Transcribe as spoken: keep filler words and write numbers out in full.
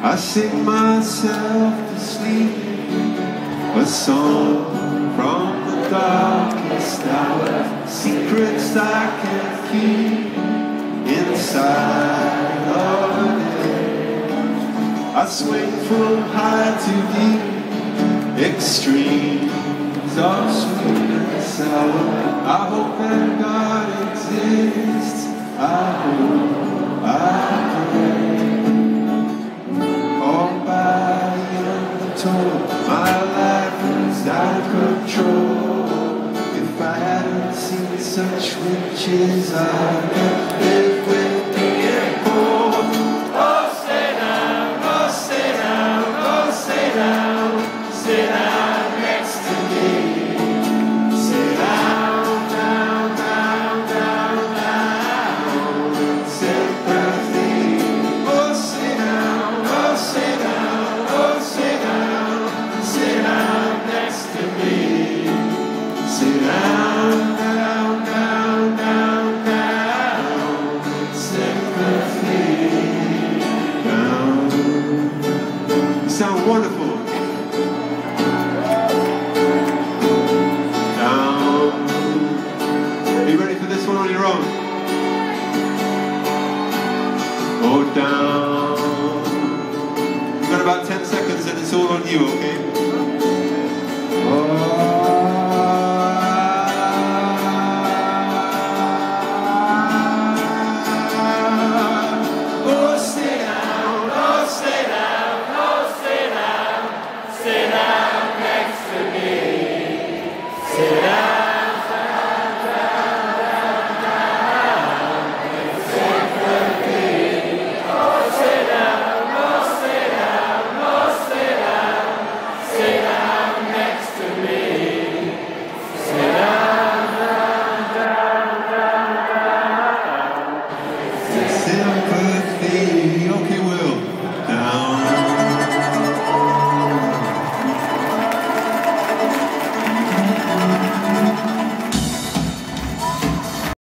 I sing myself to sleep, a song from the darkest hour, secrets I can keep inside of a day. I swing from high to deep, extremes of sweet and sour. I hope that God exists, I hope, I pray. Caught by the undertow, my life is out of control. If I hadn't seen such riches, I could live with being poor. Oh, stay down, oh, stay down, oh, stay down, stay down next to me. Stay down, down, down, down, down, sympathy. Oh, stay down, oh, stay down, oh, stay down, stay down next to me. Stay down, down, down, down, down, sympathy, down. You sound wonderful.